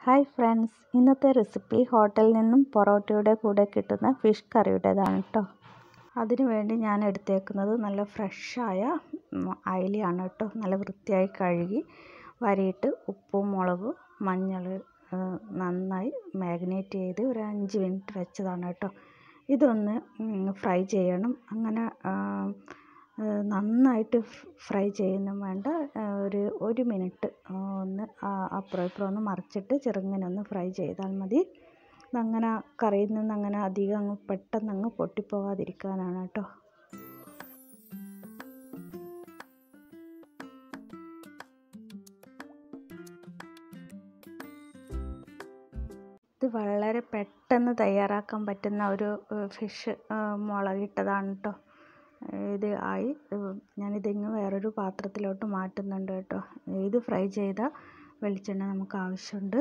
Hi friends, ഇന്നത്തെ recipe ഹോട്ടലിൽ നിന്നും പൊറോട്ടയുടെ കൂടെ കിട്ടുന്ന ഫിഷ് കറിയുടേതാണ് കേട്ടോ. അതിനു വേണ്ടി ഞാൻ എടുത്തേക്കുന്നത് നല്ല ഫ്രഷായ അയിലയാണ് കേട്ടോ. നല്ല വൃത്തിയായി കഴുകി വരിയിട്ട് ഉപ്പും മുളകും മഞ്ഞൾ നന്നായി മാഗ്നേറ്റ് ചെയ്ത് ഒരു 5 മിനിറ്റ് വെച്ചതാണ് കേട്ടോ. ഇതൊന്ന് ഫ്രൈ ചെയ്യണം. അങ്ങനെ നന്നായിട്ട് ഫ്രൈ ചെയ്യുന്നും വേണ്ട, ഒരു മിനിറ്റ് ഒന്ന് അപ്പുറം ഇപ്പുറം ഒന്ന് മറിച്ചിട്ട് ചെറുങ്ങനെ ഒന്ന് ഫ്രൈ ചെയ്താൽ മതി. അങ്ങനെ കറിയിൽ നിന്ന് അങ്ങനെ അധികം പെട്ടെന്ന് പൊട്ടിപ്പോകാതിരിക്കാനാണ് കേട്ടോ. ഇത് വളരെ പെട്ടെന്ന് തയ്യാറാക്കാൻ പറ്റുന്ന ഒരു ഫിഷ് മുളകിട്ടതാണ് കേട്ടോ. ഇത് ആയി, ഞാനിതിങ്ങ് വേറൊരു പാത്രത്തിലോട്ട് മാറ്റുന്നുണ്ട് കേട്ടോ. ഇത് ഫ്രൈ ചെയ്ത വെളിച്ചെണ്ണ നമുക്ക് ആവശ്യമുണ്ട്.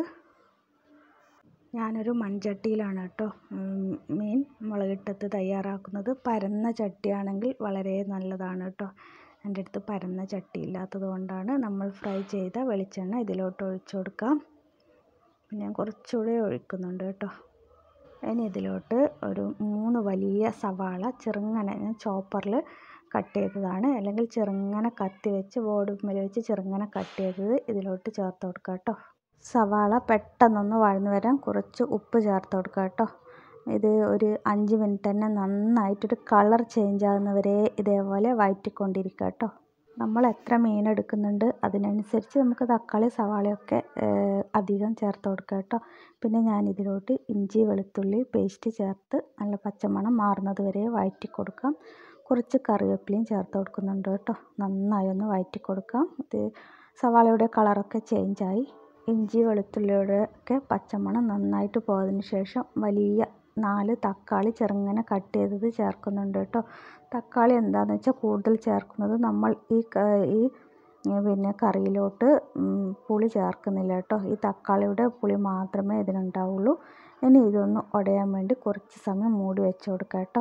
ഞാനൊരു മൺചട്ടിയിലാണ് കേട്ടോ മീൻ മുളകിട്ടത് തയ്യാറാക്കുന്നത്. പരന്ന ചട്ടിയാണെങ്കിൽ വളരെ നല്ലതാണ് കേട്ടോ. എൻ്റെ അടുത്ത് പരന്ന ചട്ടി ഇല്ലാത്തത് കൊണ്ടാണ്. നമ്മൾ ഫ്രൈ ചെയ്ത വെളിച്ചെണ്ണ ഇതിലോട്ട് ഒഴിച്ചു കൊടുക്കാം. ഞാൻ കുറച്ചുകൂടെ ഒഴിക്കുന്നുണ്ട് കേട്ടോ. ഇനി ഇതിലോട്ട് ഒരു 3 വലിയ സവാള ചെറുങ്ങനെ ചോപ്പറിൽ കട്ട് ചെയ്തതാണ്, അല്ലെങ്കിൽ ചെറുങ്ങനെ കത്തി വെച്ച് ബോർഡുമ്മേൽ വെച്ച് ചെറുങ്ങനെ കട്ട് ചെയ്തത് ഇതിലോട്ട് ചേർത്ത് കൊടുക്കുക കേട്ടോ. സവാള പെട്ടെന്നൊന്ന് വഴന്നു വരാൻ കുറച്ച് ഉപ്പ് ചേർത്ത് കൊടുക്കുക കേട്ടോ. ഇത് ഒരു 5 മിനിറ്റ് തന്നെ നന്നായിട്ടൊരു കളർ ചേഞ്ച് ആകുന്നവരെ ഇതേപോലെ വഴറ്റിക്കൊണ്ടിരിക്കുക കേട്ടോ. നമ്മൾ എത്ര മീൻ എടുക്കുന്നുണ്ട് അതിനനുസരിച്ച് നമുക്ക് തക്കാളി സവാളയൊക്കെ അധികം ചേർത്ത് കൊടുക്കുക കേട്ടോ. പിന്നെ ഞാൻ ഇതിലോട്ട് ഇഞ്ചി വെളുത്തുള്ളി പേസ്റ്റ് ചേർത്ത് നല്ല പച്ചമണം മാറുന്നത് വരെ വഴറ്റി കൊടുക്കാം. കുറച്ച് കറിവേപ്പിലയും ചേർത്ത് കൊടുക്കുന്നുണ്ട് കേട്ടോ. നന്നായി ഒന്ന് വഴറ്റി കൊടുക്കാം. ഇത് സവാളയുടെ കളറൊക്കെ ചേഞ്ചായി ഇഞ്ചി വെളുത്തുള്ളിയുടെ ഒക്കെ പച്ചമണം നന്നായിട്ട് പോയതിന് ശേഷം വലിയ 4 തക്കാളി ചെറുങ്ങനെ കട്ട് ചെയ്തത് ചേർക്കുന്നുണ്ട് കേട്ടോ. തക്കാളി എന്താണെന്ന് വെച്ചാൽ കൂടുതൽ ചേർക്കുന്നത് നമ്മൾ ഈ പിന്നെ കറിയിലോട്ട് പുളി ചേർക്കുന്നില്ല കേട്ടോ. ഈ തക്കാളിയുടെ പുളി മാത്രമേ ഇതിനുണ്ടാവുള്ളൂ. ഇനി ഇതൊന്ന് ഉടയാൻ വേണ്ടി കുറച്ച് സമയം മൂടി വെച്ച് കൊടുക്കാം കേട്ടോ.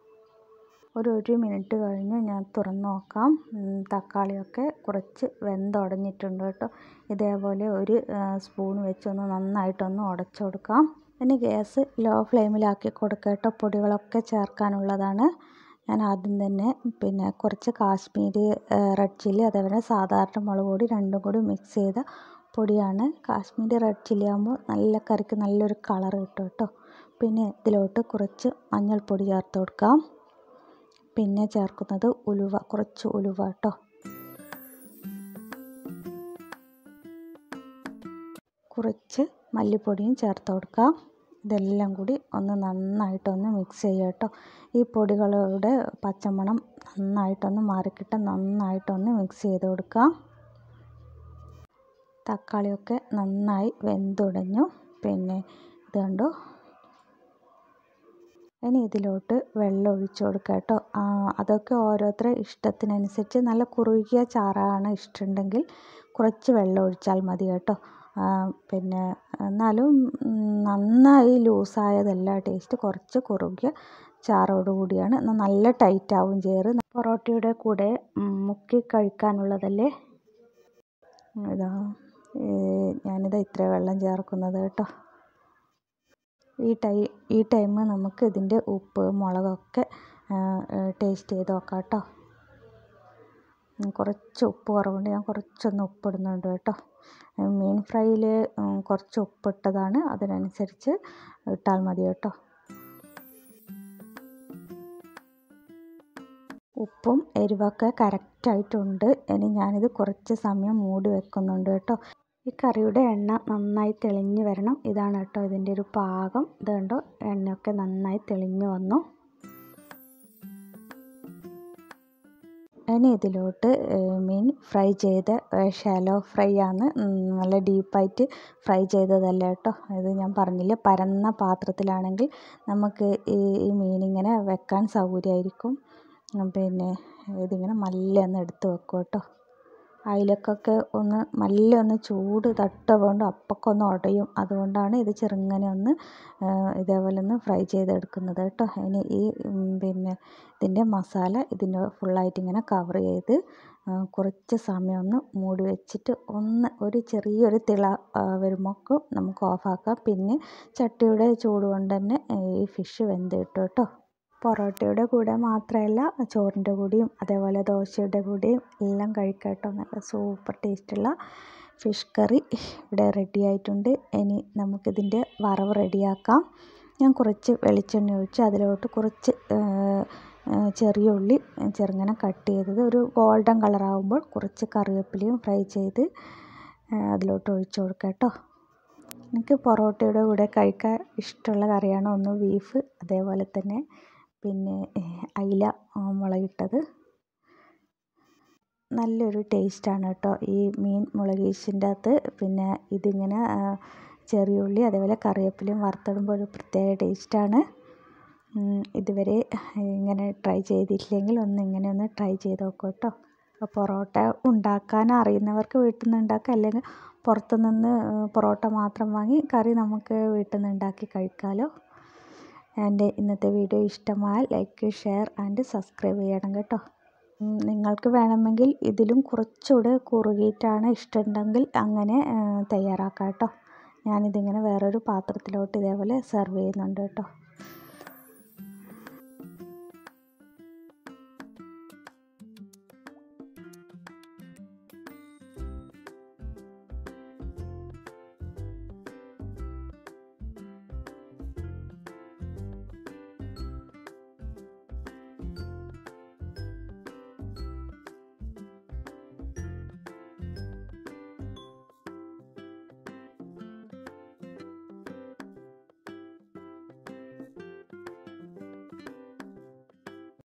ഒരു മിനിറ്റ് കഴിഞ്ഞ് ഞാൻ തുറന്ന് നോക്കാം. തക്കാളിയൊക്കെ കുറച്ച് വെന്തുടഞ്ഞിട്ടുണ്ട് കേട്ടോ. ഇതേപോലെ ഒരു സ്പൂൺ വെച്ചൊന്ന് നന്നായിട്ടൊന്ന് ഉടച്ചു കൊടുക്കാം. ഇനി ഗ്യാസ് ലോ ഫ്ലെയിമിലാക്കി കൊടുക്കുക കേട്ടോ. പൊടികളൊക്കെ ചേർക്കാനുള്ളതാണ്. ഞാൻ ആദ്യം തന്നെ പിന്നെ കുറച്ച് കാശ്മീരി റെഡ് ചില്ലി അതേപോലെ സാധാരണ മുളക് പൊടി രണ്ടും കൂടി മിക്സ് ചെയ്ത പൊടിയാണ്. കാശ്മീരി റെഡ് ചില്ലി ആകുമ്പോൾ നല്ല കറിക്ക് നല്ലൊരു കളർ കിട്ടും കേട്ടോ. പിന്നെ ഇതിലോട്ട് കുറച്ച് മഞ്ഞൾപ്പൊടി ചേർത്ത് കൊടുക്കാം. പിന്നെ ചേർക്കുന്നത് കുറച്ച് ഉലുവ കേട്ടോ. കുറച്ച് മല്ലിപ്പൊടിയും ചേർത്ത് കൊടുക്കാം. ഇതെല്ലാം കൂടി ഒന്ന് നന്നായിട്ടൊന്ന് മിക്സ് ചെയ്യുക കേട്ടോ. ഈ പൊടികളുടെ പച്ചമണം നന്നായിട്ടൊന്ന് മാറിക്കിട്ടാൻ നന്നായിട്ടൊന്ന് മിക്സ് ചെയ്ത് കൊടുക്കാം. തക്കാളിയൊക്കെ നന്നായി വെന്തുടഞ്ഞു. പിന്നെ ഇത് കണ്ടോ. ഇനി ഇതിലോട്ട് വെള്ളം ഒഴിച്ചു കൊടുക്കുക കേട്ടോ. അതൊക്കെ ഓരോരുത്തരുടെ ഇഷ്ടത്തിനനുസരിച്ച്. നല്ല കുറുകിയ ചാറാണ് ഇഷ്ടമുണ്ടെങ്കിൽ കുറച്ച് വെള്ളം ഒഴിച്ചാൽ മതി കേട്ടോ. പിന്നെ എന്നാലും നന്നായി ലൂസായതല്ല ടേസ്റ്റ്. കുറച്ച് കുറുകിയ ചാറോട് കൂടിയാണ്. എന്നാൽ നല്ല ടൈറ്റ് ആവും ചേറ്. പൊറോട്ടയുടെ കൂടെ മുക്കി കഴിക്കാനുള്ളതല്ലേ. ഞാനിതാ ഇത്ര വെള്ളം ചേർക്കുന്നത് കേട്ടോ. ഈ ടൈം നമുക്ക് ഇതിൻ്റെ ഉപ്പ് മുളകൊക്കെ ടേസ്റ്റ് ചെയ്ത് നോക്കാം കേട്ടോ. കുറച്ച് ഉപ്പ് കുറവുണ്ട്, ഞാൻ കുറച്ചൊന്ന് ഉപ്പിടുന്നുണ്ട് കേട്ടോ. മീൻ ഫ്രൈയിൽ കുറച്ച് ഉപ്പിട്ടതാണ്, അതിനനുസരിച്ച് ഇട്ടാൽ മതി കേട്ടോ. ഉപ്പും എരിവൊക്കെ കറക്റ്റായിട്ടുണ്ട്. ഇനി ഞാനിത് കുറച്ച് സമയം മൂടി വെക്കുന്നുണ്ട് കേട്ടോ. ഈ കറിയുടെ എണ്ണ നന്നായി തെളിഞ്ഞ് വരണം. ഇതാണ് കേട്ടോ ഇതിൻ്റെ ഒരു പാകം. ഇത് കണ്ടോ, എണ്ണയൊക്കെ നന്നായി തെളിഞ്ഞ് വന്നു. ഇനി ഇതിലോട്ട് മീൻ ഫ്രൈ ചെയ്ത് ഷാലോ ഫ്രൈ ആണ്, നല്ല ഡീപ്പായിട്ട് ഫ്രൈ ചെയ്തതല്ല കേട്ടോ. ഇത് ഞാൻ പറഞ്ഞില്ലേ, പരന്ന പാത്രത്തിലാണെങ്കിൽ നമുക്ക് ഈ മീനിങ്ങനെ വെക്കാൻ സൗകര്യമായിരിക്കും. പിന്നെ ഇതിങ്ങനെ മെല്ലെ ഒന്ന് എടുത്ത് വെക്കും കേട്ടോ. അയിലക്കൊക്കെ ഒന്ന് മെല്ലെ ഒന്ന് ചൂട് തട്ടുകൊണ്ട് അപ്പൊക്കെ ഒന്ന് ഉടയും. അതുകൊണ്ടാണ് ഇത് ചെറുങ്ങനെ ഒന്ന് ഇതേപോലെ ഒന്ന് ഫ്രൈ ചെയ്തെടുക്കുന്നത് കേട്ടോ. ഇനി ഈ പിന്നെ ഇതിൻ്റെ മസാല ഇതിൻ്റെ ഫുള്ളായിട്ട് ഇങ്ങനെ കവർ ചെയ്ത് കുറച്ച് സമയം ഒന്ന് മൂടി വെച്ചിട്ട് ഒരു ചെറിയൊരു തിള വരുമ്പോഴേക്കും നമുക്ക് ഓഫാക്കാം. പിന്നെ ചട്ടിയുടെ ചൂട് കൊണ്ട് തന്നെ ഈ ഫിഷ് വെന്ത് കിട്ടും കേട്ടോ. പൊറോട്ടയുടെ കൂടെ മാത്രമല്ല ചോറിൻ്റെ കൂടെയും അതേപോലെ ദോശയുടെ കൂടെയും എല്ലാം കഴിക്കാം കേട്ടോ. നല്ല സൂപ്പർ ടേസ്റ്റുള്ള ഫിഷ് കറി ഇവിടെ റെഡി ആയിട്ടുണ്ട്. ഇനി നമുക്കിതിൻ്റെ വറവ് റെഡിയാക്കാം. ഞാൻ കുറച്ച് വെളിച്ചെണ്ണ ഒഴിച്ച് അതിലോട്ട് കുറച്ച് ചെറിയ ഉള്ളി ചെറുങ്ങനെ കട്ട് ചെയ്തത് ഒരു ഗോൾഡൻ കളറാകുമ്പോൾ കുറച്ച് കറിവേപ്പിലയും ഫ്രൈ ചെയ്ത് അതിലോട്ട് ഒഴിച്ച് കൊടുക്കാം കേട്ടോ. എനിക്ക് പൊറോട്ടയുടെ കൂടെ കഴിക്കാൻ ഇഷ്ടമുള്ള കറിയാണ് ഒന്ന് ബീഫ്, അതേപോലെ തന്നെ പിന്നെ അയില മുളകിട്ടത്. നല്ലൊരു ടേസ്റ്റാണ് കേട്ടോ ഈ മീൻ മുളകീശിൻ്റെ അകത്ത്. പിന്നെ ഇതിങ്ങനെ ചെറിയ ഉള്ളി അതേപോലെ കറിവേപ്പിലയും വറുത്തിടുമ്പോൾ ഒരു പ്രത്യേക ടേസ്റ്റാണ്. ഇതുവരെ ഇങ്ങനെ ട്രൈ ചെയ്തിട്ടില്ലെങ്കിൽ ഇങ്ങനെ ഒന്ന് ട്രൈ ചെയ്ത് നോക്കൂ കേട്ടോ. അപ്പോൾ പൊറോട്ട ഉണ്ടാക്കാൻ അറിയുന്നവർക്ക് വീട്ടിൽ നിന്ന് ഉണ്ടാക്കാം, അല്ലെങ്കിൽ പുറത്തുനിന്ന് പൊറോട്ട മാത്രം വാങ്ങി കറി നമുക്ക് വീട്ടിൽ നിന്ന് ഉണ്ടാക്കി കഴിക്കാമല്ലോ. എൻ്റെ ഇന്നത്തെ വീഡിയോ ഇഷ്ടമായാൽ ലൈക്ക്, ഷെയർ ആൻഡ് സബ്സ്ക്രൈബ് ചെയ്യണം കേട്ടോ. നിങ്ങൾക്ക് വേണമെങ്കിൽ ഇതിലും കുറച്ചുകൂടെ കുറുകിയിട്ടാണ് ഇഷ്ടമുണ്ടെങ്കിൽ അങ്ങനെ തയ്യാറാക്കാം കേട്ടോ. ഞാനിതിങ്ങനെ വേറൊരു പാത്രത്തിലോട്ട് ഇതേപോലെ സെർവ് ചെയ്യുന്നുണ്ട് കേട്ടോ.